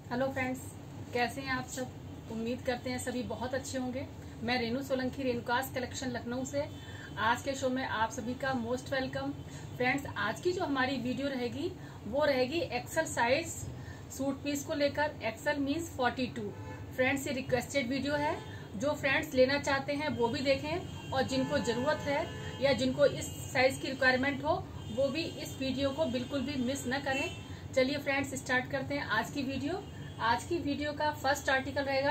Hello friends, कैसे हैं आप सब। उम्मीद करते हैं सभी बहुत अच्छे होंगे। मैं रेनू सोलंकी, रेणुकास कलेक्शन लखनऊ से। आज के शो में आप सभी का मोस्ट वेलकम। फ्रेंड्स, आज की जो हमारी वीडियो रहेगी वो रहेगी एक्सल साइज सूट पीस को लेकर। XL means 42। फ्रेंड्स, ये रिक्वेस्टेड वीडियो है। जो फ्रेंड्स लेना चाहते हैं वो भी देखें, और जिनको ज़रूरत है या जिनको इस साइज की रिक्वायरमेंट हो वो भी इस वीडियो को बिल्कुल भी मिस न करें। चलिए फ्रेंड्स, स्टार्ट करते हैं आज की वीडियो। आज की वीडियो का फर्स्ट आर्टिकल रहेगा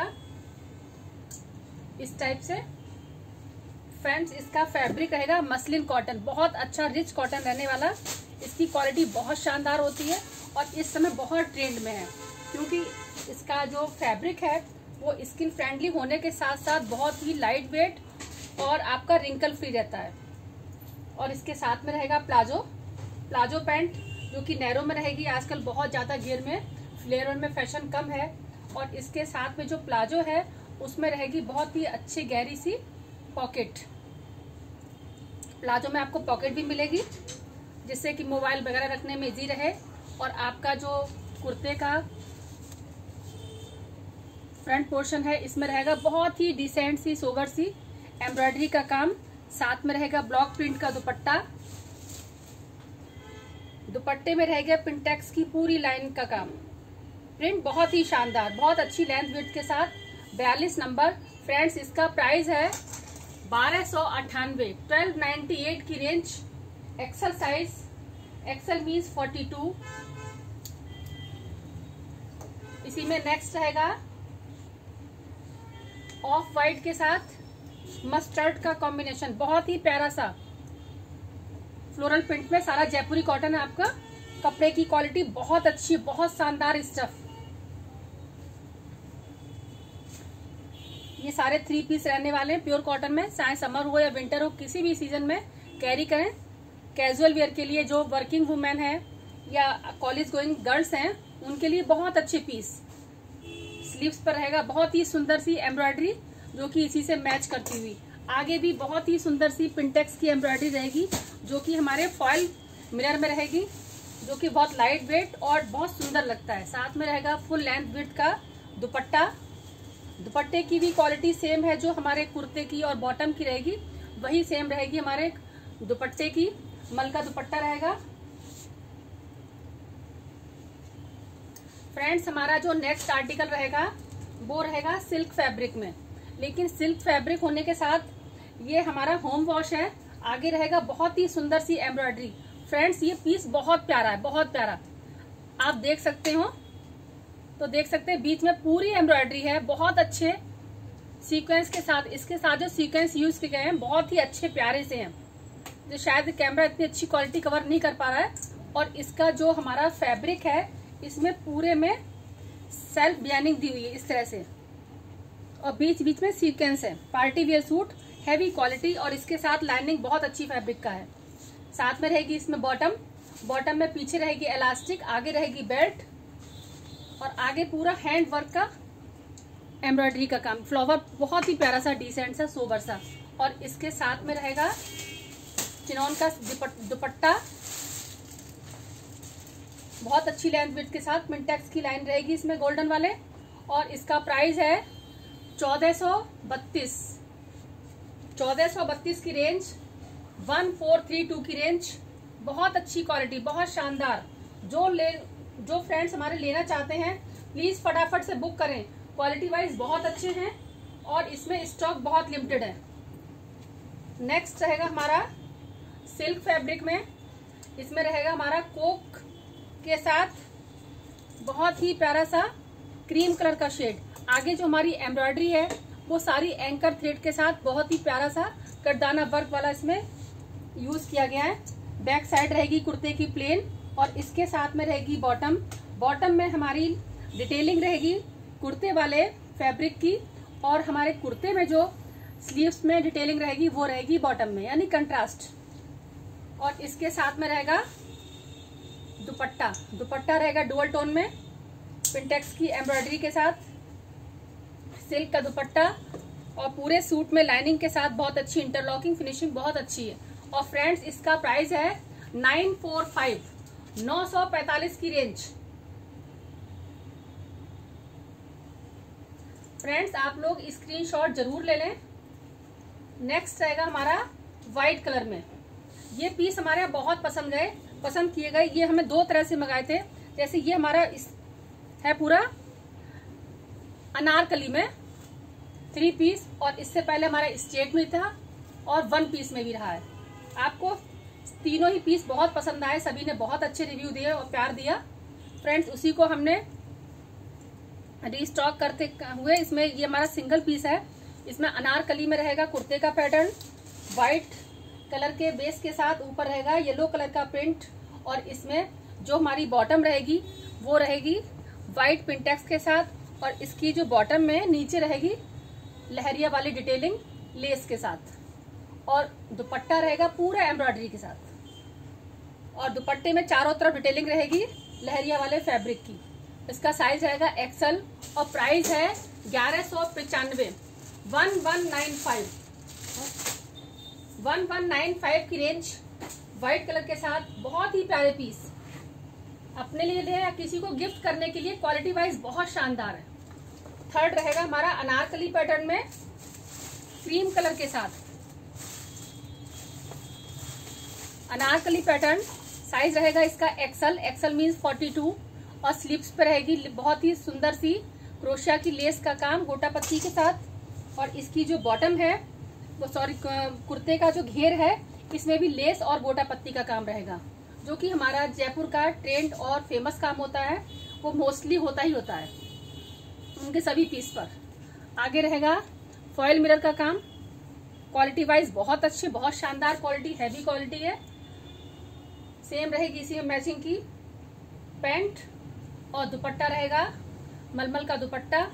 इस टाइप से। फ्रेंड्स, इसका फैब्रिक रहेगा मसलिन कॉटन, बहुत अच्छा रिच कॉटन रहने वाला। इसकी क्वालिटी बहुत शानदार होती है और इस समय बहुत ट्रेंड में है, क्योंकि इसका जो फैब्रिक है वो स्किन फ्रेंडली होने के साथ साथ बहुत ही लाइट वेट और आपका रिंकल फ्री रहता है। और इसके साथ में रहेगा प्लाजो पैंट, जो कि नैरो में रहेगी। आजकल बहुत ज्यादा घेर में, फ्लेयर में फैशन कम है। और इसके साथ में जो प्लाजो है उसमें रहेगी बहुत ही अच्छी गहरी सी पॉकेट। प्लाजो में आपको पॉकेट भी मिलेगी, जिससे कि मोबाइल वगैरह रखने में इजी रहे। और आपका जो कुर्ते का फ्रंट पोर्शन है इसमें रहेगा बहुत ही डिसेंट सी सोबर सी एम्ब्रॉयडरी का काम। साथ में रहेगा ब्लॉक प्रिंट का दुपट्टा। दुपट्टे में रहेगा पिंटेक्स की पूरी लाइन का काम। प्रिंट बहुत ही शानदार, बहुत अच्छी लेंथ विड्थ के साथ। 42 नंबर। फ्रेंड्स, इसका प्राइस है 1298, 1298 की range. XL size, XL means 42। इसी में नेक्स्ट रहेगा ऑफ वाइट के साथ मस्टर्ड का कॉम्बिनेशन, बहुत ही प्यारा सा फ्लोरल प्रिंट में। सारा जयपुरी कॉटन है आपका। कपड़े की क्वालिटी बहुत अच्छी, बहुत शानदार स्टफ। ये सारे 3 पीस रहने वाले हैं प्योर कॉटन में। चाहे समर हो या विंटर हो, किसी भी सीजन में कैरी करें। कैजुअल वेयर के लिए जो वर्किंग वुमेन है या कॉलेज गोइंग गर्ल्स हैं उनके लिए बहुत अच्छे पीस। स्लीव्स पर रहेगा बहुत ही सुंदर सी एम्ब्रॉयडरी, जो कि इसी से मैच करती हुई। आगे भी बहुत ही सुंदर सी पिंटेक्स की एम्ब्रॉयडरी रहेगी, जो कि हमारे फॉयल मिरर में रहेगी, जो कि बहुत लाइट वेट और बहुत सुंदर लगता है। साथ में रहेगा फुल लेंथ विड्थ का दुपट्टा। दुपट्टे की भी क्वालिटी सेम है जो हमारे कुर्ते की और बॉटम की रहेगी, वही सेम रहेगी हमारे दुपट्टे की। मल का दुपट्टा रहेगा। फ्रेंड्स, हमारा जो नेक्स्ट आर्टिकल रहेगा वो रहेगा सिल्क फैब्रिक में। लेकिन सिल्क फैब्रिक होने के साथ ये हमारा होम वॉश है। आगे रहेगा बहुत ही सुंदर सी एम्ब्रॉयडरी। फ्रेंड्स, ये पीस बहुत प्यारा है, बहुत प्यारा। आप देख सकते हो तो देख सकते हैं, बीच में पूरी एम्ब्रॉयडरी है, बहुत अच्छे सीक्वेंस के साथ। इसके साथ जो सीक्वेंस यूज किए गए हैं बहुत ही अच्छे प्यारे से हैं, जो शायद कैमरा इतनी अच्छी क्वालिटी कवर नहीं कर पा रहा है। और इसका जो हमारा फैब्रिक है इसमें पूरे में सेल्फ बियानिंग दी हुई है इस तरह से, और बीच बीच में सीक्वेंस है। Party wear suit, heavy quality, और इसके साथ लाइनिंग बहुत अच्छी फैब्रिक का है। साथ में रहेगी इसमें बॉटम में पीछे रहेगी इलास्टिक, आगे रहेगी बेल्ट, और आगे पूरा हैंड वर्क का एम्ब्रॉयडरी का काम। फ्लावर बहुत ही प्यारा सा, डिसेंट सा, सोबर सा। और इसके साथ में रहेगा चिनॉन का दुपट्टा, बहुत अच्छी लेंथ विड्थ के साथ। मिंटेक्स की लाइन रहेगी इसमें गोल्डन वाले। और इसका प्राइस है 1432 की रेंज, 1432 की रेंज। बहुत अच्छी क्वालिटी, बहुत शानदार। जो फ्रेंड्स हमारे लेना चाहते हैं प्लीज फटाफट से बुक करें। क्वालिटी वाइज बहुत अच्छे हैं और इसमें स्टॉक बहुत लिमिटेड है। नेक्स्ट रहेगा हमारा सिल्क फैब्रिक में। इसमें रहेगा हमारा कोक के साथ बहुत ही प्यारा सा क्रीम कलर का शेड। आगे जो हमारी एम्ब्रॉयडरी है वो सारी एंकर थ्रेड के साथ बहुत ही प्यारा सा कटदाना वर्क वाला इसमें यूज किया गया है। बैक साइड रहेगी कुर्ते की प्लेन, और इसके साथ में रहेगी बॉटम में हमारी डिटेलिंग रहेगी कुर्ते वाले फैब्रिक की, और हमारे कुर्ते में जो स्लीव्स में डिटेलिंग रहेगी वो रहेगी बॉटम में, यानी कंट्रास्ट। और इसके साथ में रहेगा दुपट्टा रहेगा डुअल टोन में, पिंटेक्स की एम्ब्रॉयडरी के साथ, सिल्क का दुपट्टा, और पूरे सूट में लाइनिंग के साथ बहुत अच्छी इंटरलॉकिंग फिनिशिंग बहुत अच्छी है। और फ्रेंड्स, इसका प्राइस है 945 की रेंज। फ्रेंड्स आप लोग स्क्रीनशॉट जरूर ले लें। नेक्स्ट रहेगा हमारा व्हाइट कलर में। ये पीस हमारे बहुत पसंद किए गए। ये हमें 2 तरह से मंगाए थे। जैसे ये हमारा है पूरा अनारकली में 3 पीस, और इससे पहले हमारा स्ट्रेट में था और 1 पीस में भी रहा है। आपको तीनों ही पीस बहुत पसंद आए, सभी ने बहुत अच्छे रिव्यू दिए और प्यार दिया। फ्रेंड्स उसी को हमने रीस्टॉक करते हुए, इसमें ये हमारा सिंगल पीस है। इसमें अनारकली में रहेगा कुर्ते का पैटर्न, व्हाइट कलर के बेस के साथ ऊपर रहेगा येलो कलर का प्रिंट, और इसमें जो हमारी बॉटम रहेगी वो रहेगी व्हाइट पिंटेक्स के साथ, और इसकी जो बॉटम में नीचे रहेगी लहरिया वाली डिटेलिंग लेस के साथ, और दुपट्टा रहेगा पूरा एम्ब्रॉयडरी के साथ, और दुपट्टे में चारों तरफ डिटेलिंग रहेगी लहरिया वाले फैब्रिक की। इसका साइज रहेगा एक्सल, और प्राइस है 1195, 1195 की रेंज। व्हाइट कलर के साथ बहुत ही प्यारे पीस, अपने लिए ले या किसी को गिफ्ट करने के लिए क्वालिटी वाइज बहुत शानदार है। थर्ड रहेगा हमारा अनारकली पैटर्न में क्रीम कलर के साथ। अनारकली पैटर्न साइज रहेगा इसका एक्सल मीन्स 42, और स्लीव्स पे रहेगी बहुत ही सुंदर सी क्रोशिया की लेस का काम गोटा पत्ती के साथ, और इसकी जो बॉटम है वो कुर्ते का जो घेर है इसमें भी लेस और गोटा पत्ती का काम रहेगा, जो कि हमारा जयपुर का ट्रेंड और फेमस काम होता है, वो मोस्टली होता ही होता है उनके सभी पीस पर। आगे रहेगा फॉयल मिरर का काम, क्वालिटी वाइज बहुत अच्छी, बहुत शानदार क्वालिटी, हैवी क्वालिटी है। सेम रहेगी इसी में मैचिंग की पैंट, और दुपट्टा रहेगा मलमल का दुपट्टा।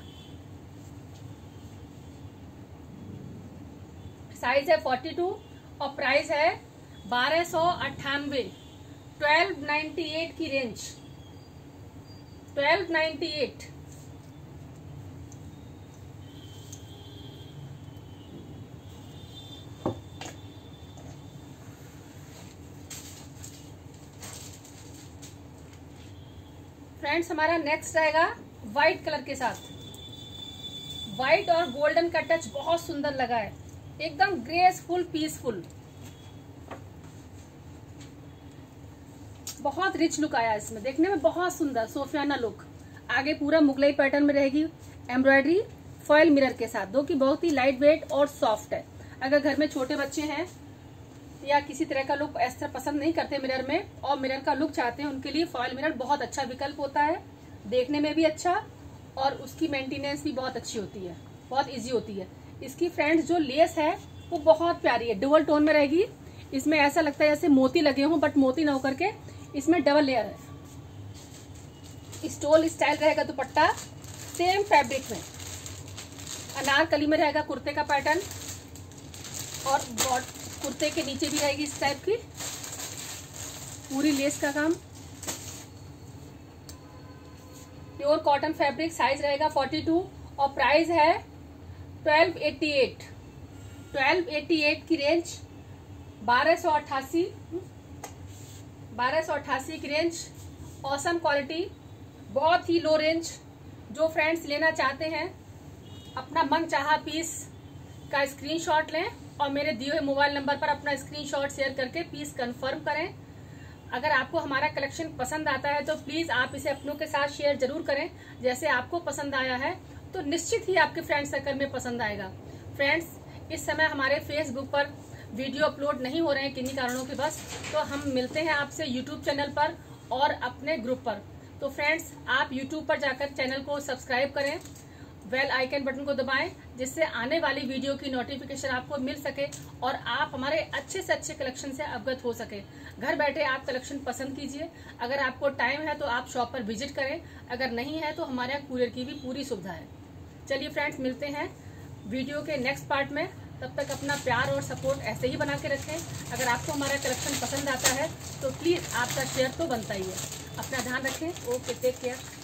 साइज है 42 और प्राइस है 1298, 1298 की रेंज, 1298। फ्रेंड्स हमारा नेक्स्ट रहेगा व्हाइट कलर के साथ। व्हाइट और गोल्डन का टच बहुत सुंदर लगा है, एकदम ग्रेसफुल पीसफुल, बहुत रिच लुक आया इसमें, देखने में बहुत सुंदर सोफियाना लुक। आगे पूरा मुगलई पैटर्न में रहेगी एम्ब्रॉयडरी फॉयल मिरर के साथ, जो कि बहुत ही लाइट वेट और सॉफ्ट है। अगर घर में छोटे बच्चे हैं या किसी तरह का लुक ऐसा पसंद नहीं करते मिरर में, और मिरर का लुक चाहते हैं, उनके लिए फॉयल मिरर बहुत अच्छा विकल्प होता है, देखने में भी अच्छा और उसकी मेंटेनेंस भी बहुत अच्छी होती है, बहुत इजी होती है। इसकी फ्रेंड्स जो लेस है वो बहुत प्यारी है, डुअल टोन में रहेगी। इसमें ऐसा लगता है जैसे मोती लगे हों, बट मोती ना होकर के इसमें डबल लेयर है। स्टोल स्टाइल रहेगा दुपट्टा, सेम फैब्रिक में। अनारकली में रहेगा कुर्ते का पैटर्न, और कुर्ते के नीचे भी रहेगी इस टाइप की पूरी लेस का काम। प्योर कॉटन फैब्रिक, साइज रहेगा 42 और प्राइस है 1288, 1288 की रेंज, 1288 की रेंज। ऑसम क्वालिटी, बहुत ही लो रेंज। जो फ्रेंड्स लेना चाहते हैं अपना मन चाहा पीस का स्क्रीनशॉट लें और मेरे दिए हुए मोबाइल नंबर पर अपना स्क्रीनशॉट शेयर करके पीस कंफर्म करें। अगर आपको हमारा कलेक्शन पसंद आता है तो प्लीज आप इसे अपनों के साथ शेयर जरूर करें। जैसे आपको पसंद आया है तो निश्चित ही आपके फ्रेंड सर्कल में पसंद आएगा। फ्रेंड्स इस समय हमारे फेसबुक पर वीडियो अपलोड नहीं हो रहे हैं किन्हीं कारणों के बस, तो हम मिलते हैं आपसे यूट्यूब चैनल पर और अपने ग्रुप पर। तो फ्रेंड्स आप यूट्यूब पर जाकर चैनल को सब्सक्राइब करें, बेल आइकन बटन को दबाएं, जिससे आने वाली वीडियो की नोटिफिकेशन आपको मिल सके और आप हमारे अच्छे से अच्छे कलेक्शन से अवगत हो सके। घर बैठे आप कलेक्शन पसंद कीजिए। अगर आपको टाइम है तो आप शॉप पर विजिट करें, अगर नहीं है तो हमारे यहाँ कुरियर की भी पूरी सुविधा है। चलिए फ्रेंड्स मिलते हैं वीडियो के नेक्स्ट पार्ट में, तब तक अपना प्यार और सपोर्ट ऐसे ही बना के रखें। अगर आपको हमारा कलेक्शन पसंद आता है तो प्लीज़ आपका शेयर तो बनता ही है। अपना ध्यान रखें। Okay, take care.